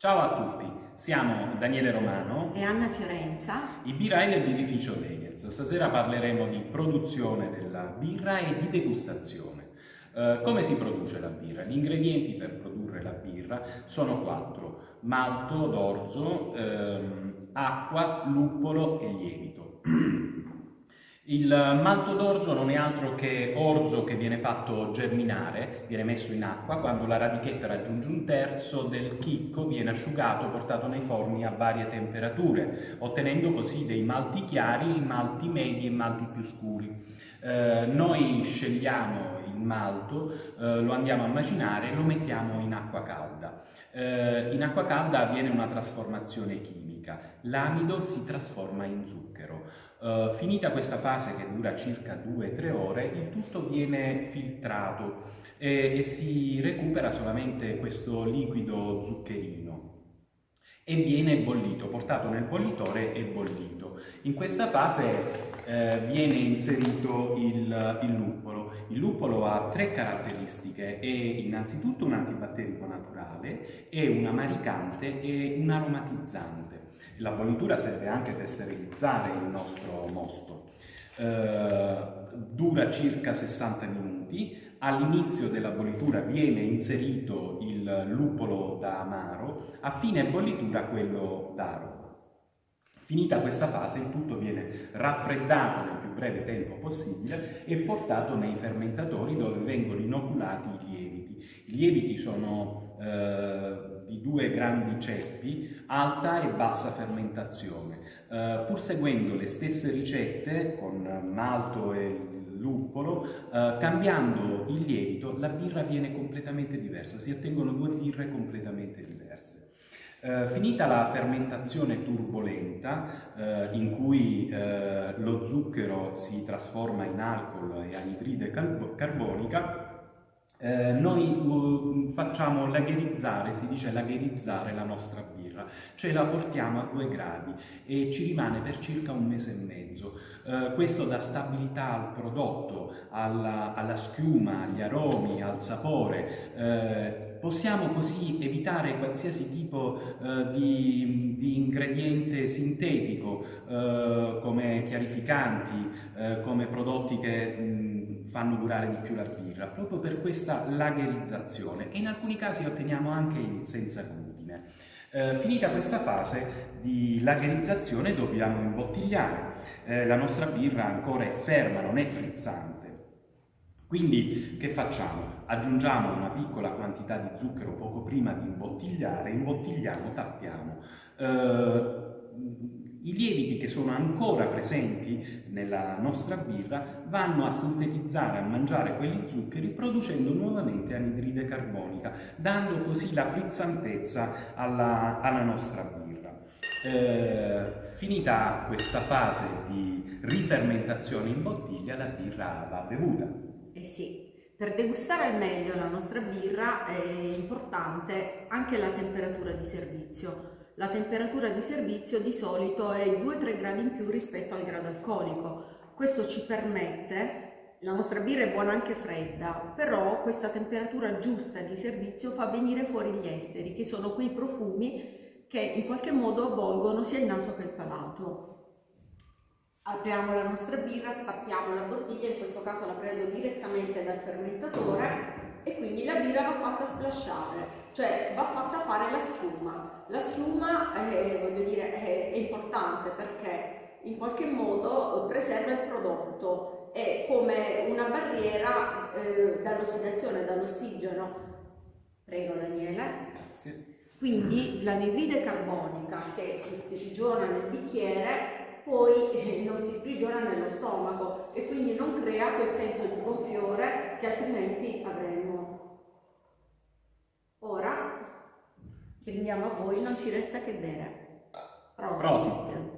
Ciao a tutti, siamo Daniele Romano e Anna Fiorenza, i birrai del birrificio Daniels. Stasera parleremo di produzione della birra e di degustazione. Come si produce la birra? Gli ingredienti per produrre la birra sono 4: malto d'orzo, acqua, luppolo e lievito. Il malto d'orzo non è altro che orzo che viene fatto germinare, viene messo in acqua, quando la radichetta raggiunge 1/3 del chicco viene asciugato, portato nei forni a varie temperature, ottenendo così dei malti chiari, malti medi e malti più scuri. Noi scegliamo il malto, lo andiamo a macinare e lo mettiamo in acqua calda. In acqua calda avviene una trasformazione chimica, l'amido si trasforma in zucchero. Finita questa fase che dura circa 2-3 ore, il tutto viene filtrato e si recupera solamente questo liquido zuccherino e viene bollito, portato nel bollitore e bollito. In questa fase viene inserito il luppolo. Il luppolo ha 3 caratteristiche: è innanzitutto un antibatterico naturale, è un amaricante e un aromatizzante. La bollitura serve anche per sterilizzare il nostro mosto. Dura circa 60 minuti. All'inizio della bollitura viene inserito il luppolo da amaro, a fine bollitura quello d'aro. Finita questa fase, il tutto viene raffreddato nel più breve tempo possibile e portato nei fermentatori, dove vengono inoculati i lieviti. I lieviti sono di 2 grandi ceppi, alta e bassa fermentazione. Pur seguendo le stesse ricette con malto e luppolo, cambiando il lievito, la birra viene completamente diversa, si ottengono 2 birre completamente diverse. Finita la fermentazione turbolenta, in cui lo zucchero si trasforma in alcol e anidride carbonica, noi facciamo lagherizzare, si dice lagherizzare la nostra birra, cioè la portiamo a 2 gradi e ci rimane per circa 1 mese e mezzo. Questo dà stabilità al prodotto, alla schiuma, agli aromi, al sapore. Possiamo così evitare qualsiasi tipo di ingrediente sintetico, come chiarificanti, come prodotti che fanno durare di più la birra, proprio per questa lagherizzazione, e in alcuni casi otteniamo anche il senza glutine. Finita questa fase di lagherizzazione dobbiamo imbottigliare. La nostra birra ancora è ferma, non è frizzante. Quindi che facciamo? Aggiungiamo una piccola quantità di zucchero poco prima di imbottigliare, imbottigliamo, tappiamo. I lieviti che sono ancora presenti nella nostra birra vanno a sintetizzare, a mangiare quegli zuccheri, producendo nuovamente anidride carbonica, dando così la frizzantezza alla nostra birra. Finita questa fase di rifermentazione in bottiglia, la birra va bevuta. Eh sì, per degustare al meglio la nostra birra è importante anche la temperatura di servizio. La temperatura di servizio di solito è 2-3 gradi in più rispetto al grado alcolico. Questo ci permette, la nostra birra è buona anche fredda, però questa temperatura giusta di servizio fa venire fuori gli esteri, che sono quei profumi che in qualche modo avvolgono sia il naso che il palato. Apriamo la nostra birra, stappiamo la bottiglia, in questo caso la prendo direttamente dal fermentatore, e quindi la birra va fatta splasciare, cioè va fatta fare la schiuma. La schiuma, voglio dire, è importante perché in qualche modo preserva il prodotto, è come una barriera dall'ossidazione, dall'ossigeno. Prego Daniele. Grazie. Quindi l'anidride carbonica che si sprigiona nel bicchiere poi non si sprigiona nello stomaco e quindi non crea quel senso di gonfiore che altrimenti avremmo. Ora brindiamo a voi, non ci resta che bere. Prosit.